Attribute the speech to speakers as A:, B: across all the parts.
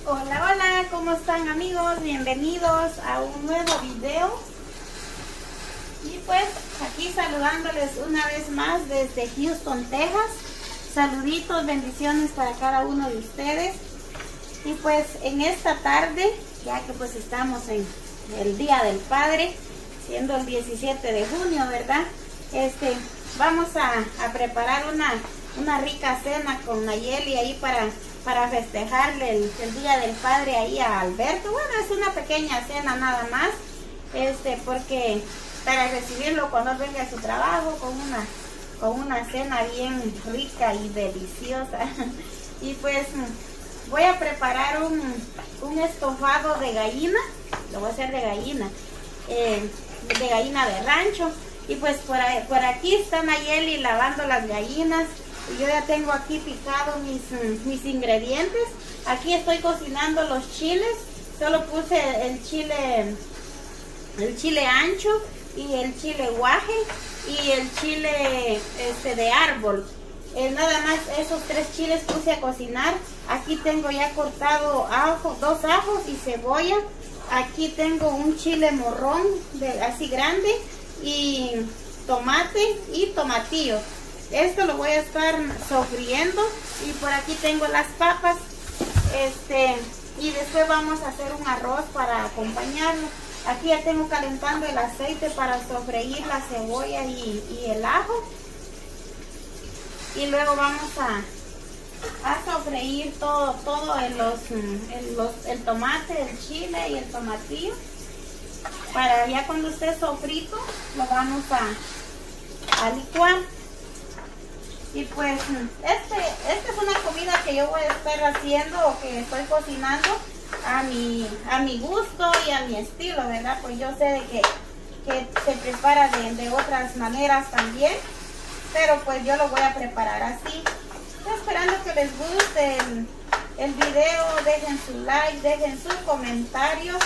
A: Hola, hola, ¿cómo están amigos? Bienvenidos a un nuevo video. Y pues aquí saludándoles una vez más desde Houston, Texas. Saluditos, bendiciones para cada uno de ustedes. Y pues en esta tarde, ya que pues estamos en el Día del Padre, siendo el 17 de junio, ¿verdad? Vamos a preparar una rica cena con Nayeli ahí para festejarle el Día del Padre ahí a Alberto. Bueno, es una pequeña cena nada más, porque para recibirlo cuando él venga a su trabajo con una cena bien rica y deliciosa. Y pues voy a preparar un estofado de gallina, lo voy a hacer de gallina de rancho. Y pues por aquí está Nayeli lavando las gallinas. Y yo ya tengo aquí picado mis ingredientes. Aquí estoy cocinando los chiles. Solo puse el chile ancho y el chile guaje y el chile de árbol. Nada más esos 3 chiles puse a cocinar. Aquí tengo ya cortado 2 ajos y cebolla. Aquí tengo un chile morrón así grande y tomate y tomatillo. Esto lo voy a estar sofriendo. Y por aquí tengo las papas. Y después vamos a hacer un arroz para acompañarlo. Aquí ya tengo calentando el aceite para sofreír la cebolla y el ajo. Y luego vamos a sofreír todo el tomate, el chile y el tomatillo. Para ya cuando esté sofrito lo vamos a licuar. Y pues esta es una comida que yo voy a estar haciendo o que estoy cocinando a mi gusto y a mi estilo, ¿verdad? Pues yo sé de que se prepara de otras maneras también, pero pues yo lo voy a preparar así. Estoy esperando que les guste el video, dejen su like, dejen sus comentarios.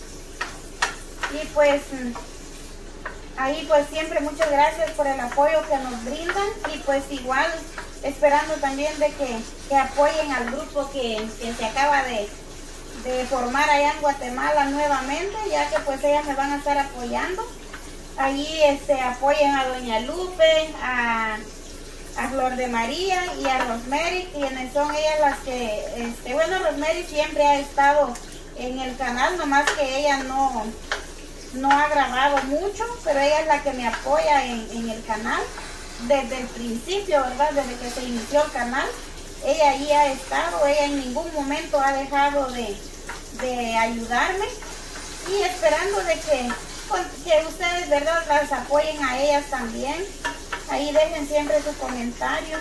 A: Y pues ahí pues siempre muchas gracias por el apoyo que nos brindan. Y pues igual esperando también de que apoyen al grupo que se acaba de formar allá en Guatemala nuevamente, ya que pues ellas me van a estar apoyando. Ahí apoyen a Doña Lupe, a Flor de María y a Rosemary, quienes son ellas las que, bueno, Rosemary siempre ha estado en el canal, nomás que ella no ha grabado mucho, pero ella es la que me apoya en el canal desde el principio, ¿verdad? Desde que se inició el canal, ella ahí ha estado, ella en ningún momento ha dejado de ayudarme. Y esperando de que ustedes, ¿verdad?, las apoyen a ellas también. Ahí dejen siempre sus comentarios.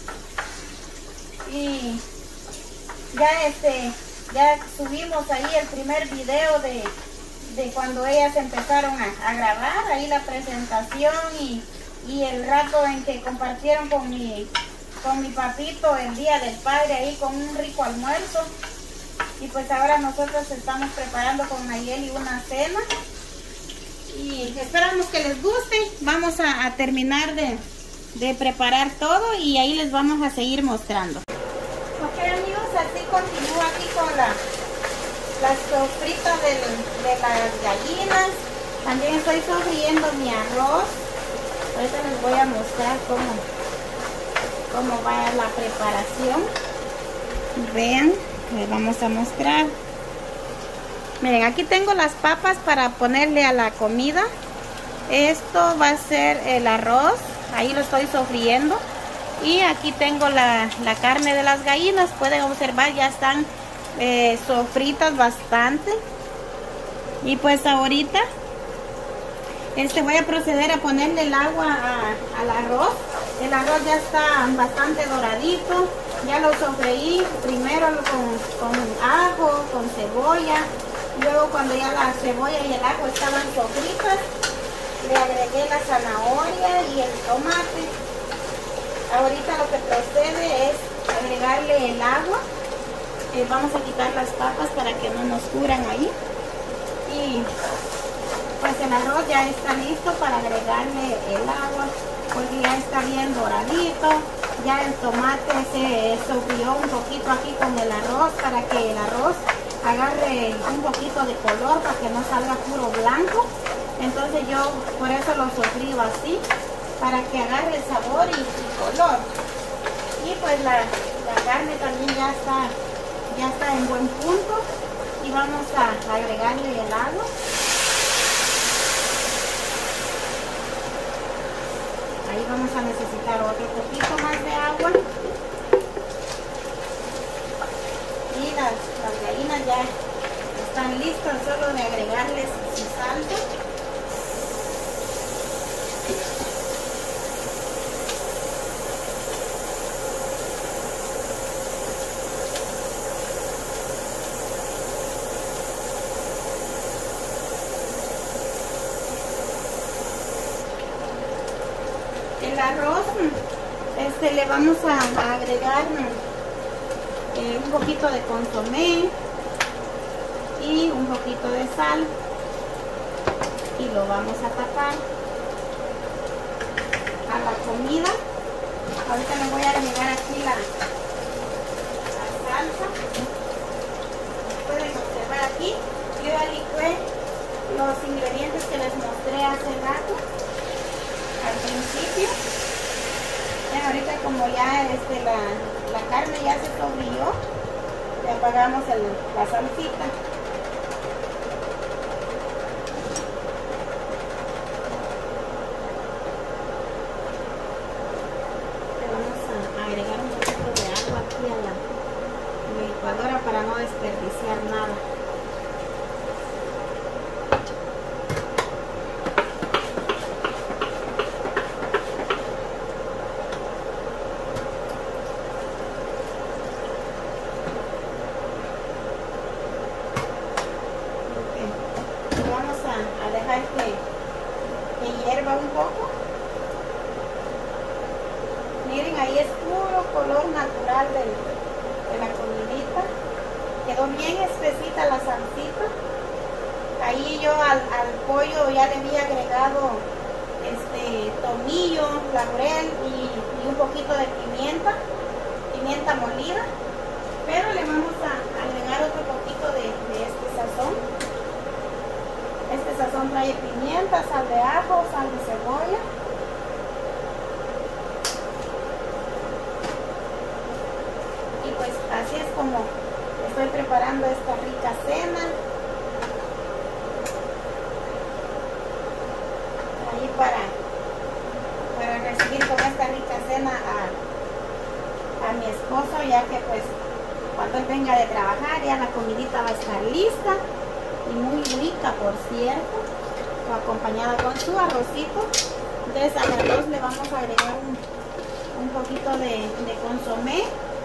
A: Y ya subimos ahí el primer video de cuando ellas empezaron a grabar, ahí la presentación y el rato en que compartieron con mi papito el Día del Padre ahí con un rico almuerzo. Y pues ahora nosotros estamos preparando con Nayeli una cena y esperamos que les guste. Vamos a terminar de preparar todo y ahí les vamos a seguir mostrando. Ok amigos, así continúo aquí con las sofritas de las gallinas. También estoy sofriendo mi arroz. Ahorita les voy a mostrar cómo va la preparación. Vean, les vamos a mostrar. Miren, aquí tengo las papas para ponerle a la comida. Esto va a ser el arroz. Ahí lo estoy sofriendo. Y aquí tengo la carne de las gallinas. Pueden observar, ya están sofritas bastante. Y pues ahorita voy a proceder a ponerle el agua al arroz. El arroz ya está bastante doradito. Ya lo sofreí primero con ajo, con cebolla. Luego cuando ya la cebolla y el ajo estaban sofritas, le agregué la zanahoria y el tomate. Ahorita lo que procede es agregarle el agua. Vamos a quitar las papas para que no nos cubran ahí. Y pues el arroz ya está listo para agregarle el agua, porque ya está bien doradito. Ya el tomate se sofrió un poquito aquí con el arroz para que el arroz agarre un poquito de color, para que no salga puro blanco. Entonces yo por eso lo sofrío así, para que agarre el sabor y color. Y pues la carne también ya está en buen punto, y vamos a agregarle el agua. Ahí vamos a necesitar otro poquito más de agua. Y las gallinas ya están listas, solo de agregarles su salsa. El arroz le vamos a agregar un poquito de consomé y un poquito de sal, y lo vamos a tapar a la comida. Ahorita le voy a agregar aquí la salsa. Pueden observar aquí, yo ya licué los ingredientes que les mostré hace rato al principio. Ya ahorita, como ya la carne ya se sofrió, le apagamos la salsita. Le vamos a agregar un poquito de agua aquí a la licuadora para no desperdiciar nada. A dejar que hierva un poco. Miren, ahí es puro color natural de la comidita. Quedó bien espesita la salsita. Ahí yo al pollo ya le había agregado tomillo, laurel y un poquito de pimienta molida. Pero le vamos a agregar otro poquito de este sazón. Este sazón trae pimienta, sal de ajo, sal de cebolla. Y pues así es como estoy preparando esta rica cena. Ahí para recibir con esta rica cena a mi esposo, ya que pues cuando él venga de trabajar ya la comidita va a estar lista. Y muy rica, por cierto, acompañada con su arrocito. Entonces al arroz le vamos a agregar un poquito de consomé,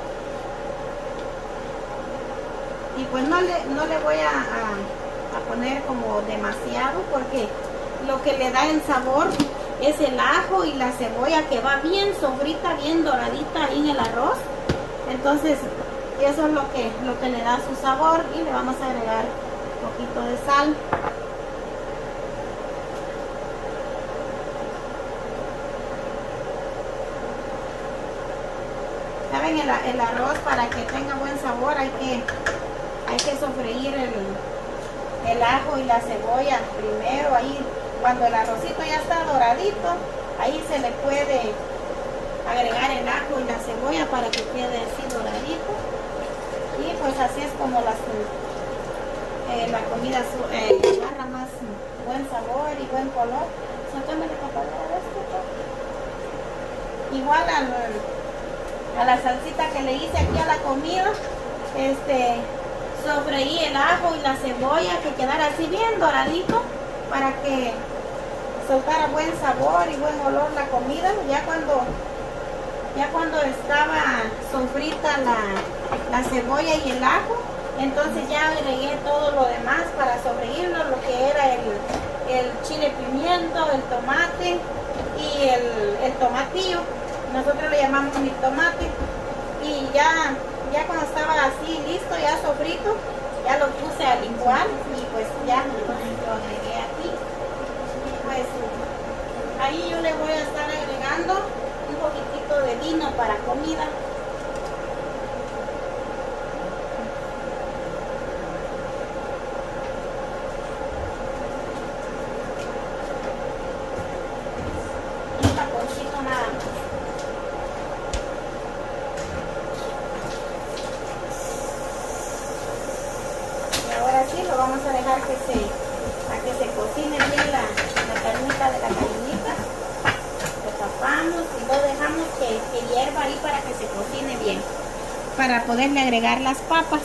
A: y pues no le voy a poner como demasiado, porque lo que le da el sabor es el ajo y la cebolla, que va bien sofrita, bien doradita ahí en el arroz. Entonces eso es lo que le da su sabor. Y le vamos a agregar un poquito de sal. Saben, el arroz, para que tenga buen sabor, hay que sofreír el ajo y la cebolla primero. Ahí cuando el arrocito ya está doradito, ahí se le puede agregar el ajo y la cebolla para que quede así doradito. Y pues así es como la comida agarra más buen sabor y buen color. Sácame la tapadera de esto. Igual a la salsita que le hice aquí a la comida, sofreí el ajo y la cebolla, que quedara así bien doradito, para que soltara buen sabor y buen olor la comida. Ya cuando estaba sofrita la cebolla y el ajo, entonces ya agregué todo lo demás para sofreírlo, lo que era el chile pimiento, el tomate y el tomatillo. Nosotros le llamamos mi tomate. Y ya cuando estaba así listo, ya sofrito, ya lo puse a licuar, y pues ya lo agregué aquí. Y pues ahí yo le voy a estar agregando un poquitito de vino para vamos a dejar que se cocine bien la carnita de la gallinita. Lo tapamos y lo dejamos que hierva ahí para que se cocine bien, para poderle agregar las papas.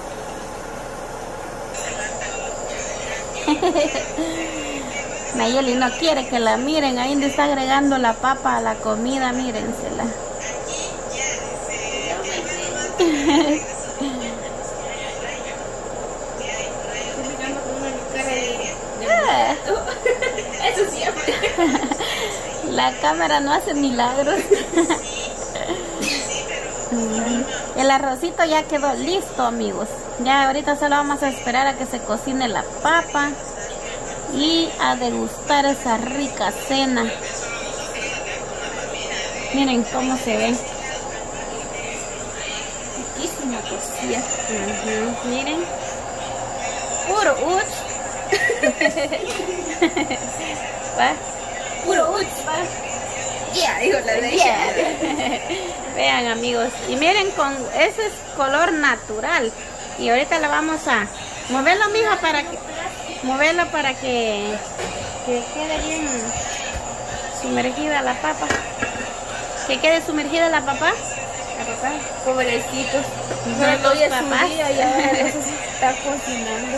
A: Nayeli no quiere que la miren, ahí le está agregando la papa a la comida, mírensela.
B: Eso siempre.
A: La cámara no hace milagros. El arrocito ya quedó listo, amigos. Ya ahorita solo vamos a esperar a que se cocine la papa y a degustar esa rica cena. Miren cómo se ve.
B: Riquísima cocina.
A: Miren. Puro uts. ¿Va?
B: Puro uts.
A: ¿Va?
B: Yeah, digo la de ella.
A: Vean, amigos, y miren, ese es color natural. Y ahorita la vamos a moverlo, mija, para que quede bien sumergida la papa. Que quede sumergida la papa.
B: Pobrecitos.
A: No,
B: Pero
A: los papás.
B: y ahora eso se está cocinando.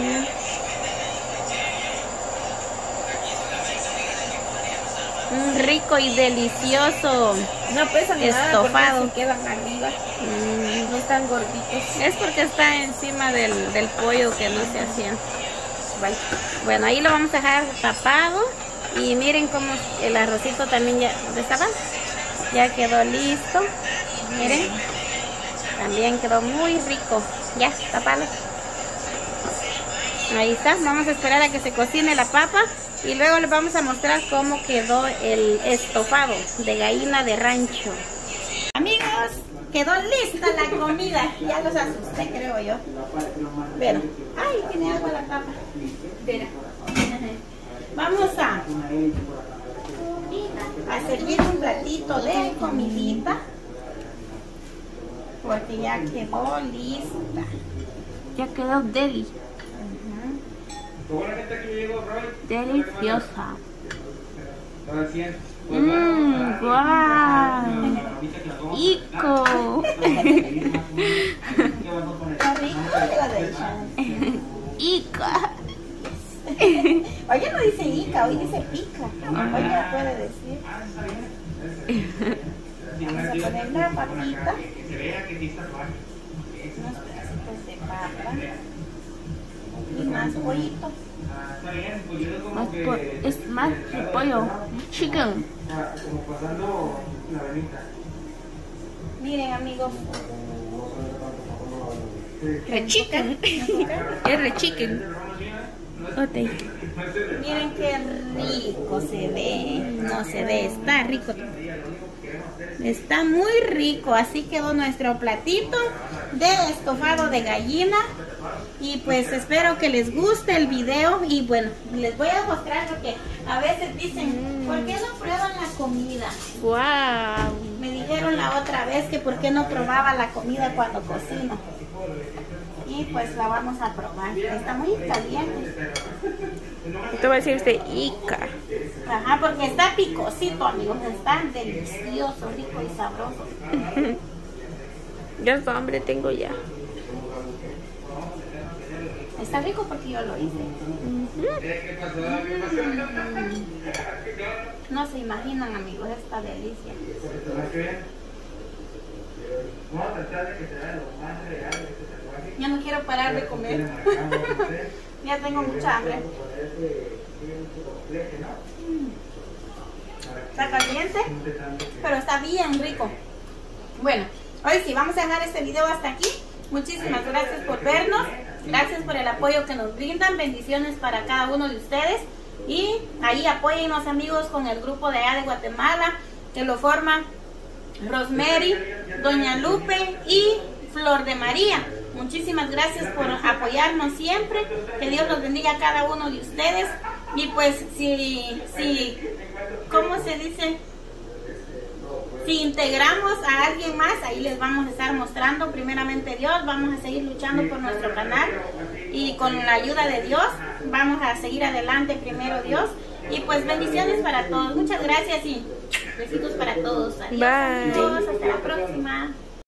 A: Rico y delicioso
B: No pesan
A: estofado.
B: nada porque se quedan arriba. No están gorditos.
A: Es porque está encima del pollo que no se hacían. Bueno, ahí lo vamos a dejar tapado. Y miren cómo el arrocito también ya estaba. Ya quedó listo. Miren. También quedó muy rico. Ya, tapalo. Ahí está. Vamos a esperar a que se cocine la papa. Y luego les vamos a mostrar cómo quedó el estofado de gallina de rancho. Amigos, quedó lista la comida. Ya los asusté, creo yo. Pero, ay, tiene agua la papa. Espera. Vamos a servir un platito de comidita. Porque ya quedó lista. Ya quedó deli. Deliciosa. Guau. Ico. Ica. Hoy ya no dice Ica, hoy dice pica. Hoy ya puede decir. Vamos a poner la papita. Unos pedacitos de papa. Y más pollito. Es más pollo. Chicken. Miren, amigos.
B: Chicken. Es chicken.
A: Okay. Miren qué rico se ve. No se ve, está rico. Está muy rico. Así quedó nuestro platito de estofado de gallina. Y pues espero que les guste el video. Y bueno, les voy a mostrar porque a veces dicen, ¿por qué no prueban la comida?
B: Wow.
A: Me dijeron la otra vez que por qué no probaba la comida cuando cocino. Y pues la vamos a probar. Está muy caliente.
B: Te voy a decir Ica.
A: Ajá, porque está picosito, amigos. Está delicioso, rico y sabroso.
B: Yo hambre tengo ya.
A: Está rico porque yo lo hice. No se imaginan, amigos, esta delicia. Ya no quiero parar de comer. Ya tengo mucha hambre. Está caliente, pero está bien rico. Bueno, hoy sí, vamos a dejar este video hasta aquí. Muchísimas gracias por vernos. Gracias por el apoyo que nos brindan. Bendiciones para cada uno de ustedes. Y ahí apóyennos, amigos, con el grupo de allá de Guatemala, que lo forman Rosemary, Doña Lupe y Flor de María. Muchísimas gracias por apoyarnos siempre. Que Dios los bendiga a cada uno de ustedes. Y pues si ¿cómo se dice? Si integramos a alguien más, ahí les vamos a estar mostrando. Primeramente Dios, vamos a seguir luchando por nuestro canal y con la ayuda de Dios vamos a seguir adelante, primero Dios. Y pues bendiciones para todos. Muchas gracias y besitos para todos. Adiós,
B: Bye.
A: amigos. Hasta la próxima.